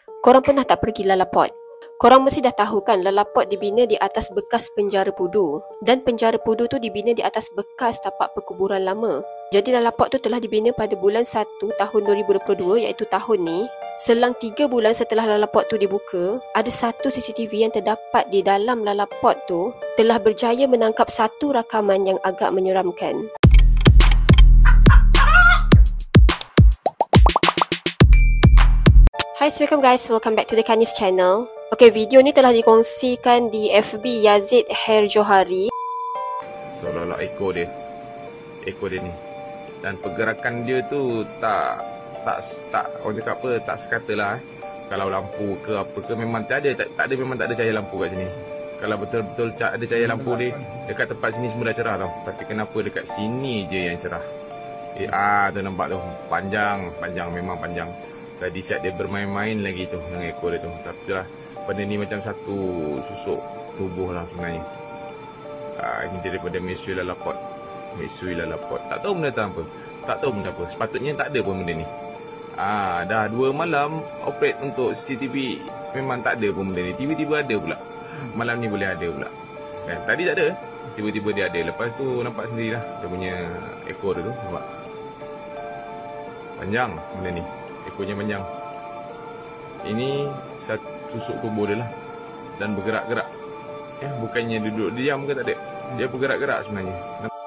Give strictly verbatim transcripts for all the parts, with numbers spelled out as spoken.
Korang pernah tak pergi Lalaport? Korang mesti dah tahu kan, Lalaport dibina di atas bekas penjara Pudu. Dan penjara Pudu tu dibina di atas bekas tapak perkuburan lama. Jadi Lalaport tu telah dibina pada bulan satu tahun dua ribu dua puluh dua, iaitu tahun ni. Selang tiga bulan setelah Lalaport tu dibuka, ada satu C C T V yang terdapat di dalam Lalaport tu telah berjaya menangkap satu rakaman yang agak menyeramkan. Hai, Assalamualaikum guys, welcome back to the Kanis channel. Okay, video ni telah dikongsikan di F B Yazid Her Johari. Seolah-olah ekor dia Ekor dia ni. Dan pergerakan dia tu tak Tak tak orang cakap apa, tak sekata lah eh. Kalau lampu ke apa ke memang tak ada tak, tak ada memang tak ada cahaya lampu kat sini. Kalau betul-betul ada cahaya lampu dia, dekat tempat sini semua dah cerah tau. Tapi kenapa dekat sini je yang cerah? Eh, ah tu nampak tu, panjang, panjang memang panjang. Tadi siap dia bermain-main lagi tu dengan ekor dia tu. Tapi tu lah, benda ni macam satu susuk tubuh lah sebenarnya. Ah, ini daripada Mesui Lalaport. Mesui Lalaport. Tak tahu benda tak apa. Tak tahu benda apa. Sepatutnya tak ada pun benda ni. Ah, dah dua malam operate untuk C C T V, memang tak ada pun benda ni. Tiba-tiba ada pula. Malam ni boleh ada pula. Kan? Tadi tak ada. Tiba-tiba dia ada. Lepas tu nampak sendirilah dia punya ekor dia tu. Nampak? Panjang benda ni. Ekornya panjang. Ini susuk tubuh dia lah. Dan bergerak-gerak. Ya, bukannya duduk diam ke tak ada. Dia bergerak-gerak sebenarnya.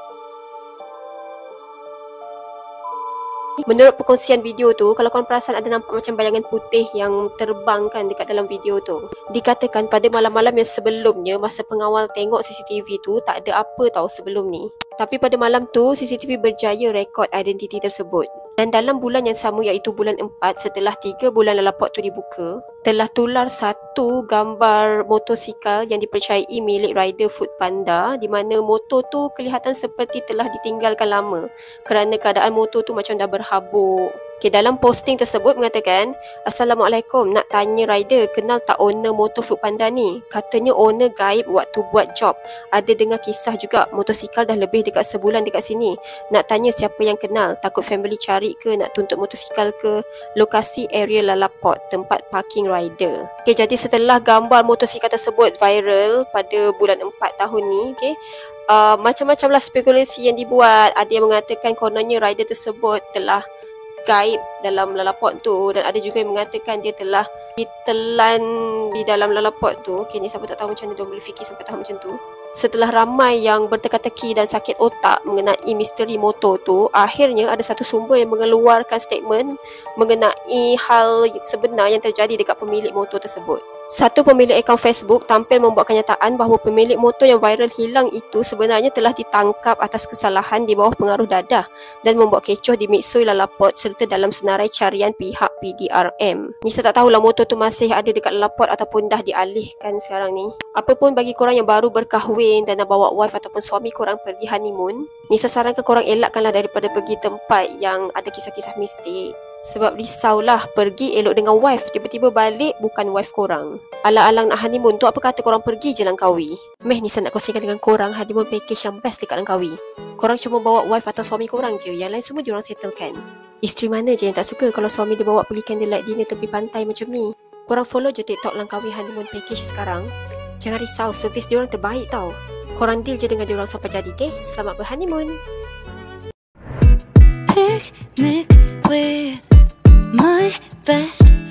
Menurut perkongsian video tu, kalau korang perasan ada nampak macam bayangan putih yang terbang kan dekat dalam video tu. Dikatakan pada malam-malam yang sebelumnya, masa pengawal tengok C C T V tu, tak ada apa tau sebelum ni. Tapi pada malam tu, C C T V berjaya rekod identiti tersebut. Dan dalam bulan yang sama, iaitu bulan empat, setelah tiga bulan Lalaport tu dibuka, telah tular satu gambar motosikal yang dipercayai milik rider Foodpanda, di mana motor tu kelihatan seperti telah ditinggalkan lama kerana keadaan motor tu macam dah berhabuk. Okay, dalam posting tersebut mengatakan, Assalamualaikum, nak tanya rider, kenal tak owner motor Foodpanda ni? Katanya owner gaib waktu buat job. Ada dengar kisah juga motosikal dah lebih dekat sebulan dekat sini. Nak tanya siapa yang kenal, takut family cari ke, nak tuntut motosikal ke. Lokasi area Lalaport, tempat parking rider. Okay, jadi setelah gambar motosikal tersebut viral pada bulan empat tahun ni, okay, uh, macam-macam lah spekulasi yang dibuat. Ada yang mengatakan kononnya rider tersebut telah gaib dalam Lalaport tu, dan ada juga yang mengatakan dia telah ditelan di dalam Lalaport tu. Okay, ni siapa tak tahu macam mana dia boleh fikir sampai tahu macam tu. Setelah ramai yang berteka-teki dan sakit otak mengenai misteri motor tu, akhirnya ada satu sumber yang mengeluarkan statement mengenai hal sebenar yang terjadi dekat pemilik motor tersebut. Satu pemilik akaun Facebook tampil membuat kenyataan bahawa pemilik motor yang viral hilang itu sebenarnya telah ditangkap atas kesalahan di bawah pengaruh dadah dan membuat kecoh di Mesui Lalaport serta dalam senarai carian pihak P D R M. Nisa tak tahulah motor tu masih ada dekat Lalaport ataupun dah dialihkan sekarang ni. Apapun bagi korang yang baru berkahwin dan nak bawa wife ataupun suami korang pergi honeymoon, Nisa sarankan korang elakkanlah daripada pergi tempat yang ada kisah-kisah mistik. Sebab risaulah pergi elok dengan wife, tiba-tiba balik bukan wife korang. Alang-alang nak honeymoon tu, apa kata korang pergi je Langkawi? Meh, Nisa nak kongsikan dengan korang honeymoon package yang best dekat Langkawi. Korang cuma bawa wife atau suami korang je, yang lain semua diorang settlekan. Isteri mana je yang tak suka kalau suami dia bawa pergi candlelight dinner tepi pantai macam ni? Korang follow je TikTok Langkawi honeymoon package sekarang. Jangan risau, servis diorang terbaik tau. Korang deal je dengan diorang sampai jadi, okay? Selamat berhoneymoon. Picnic with my best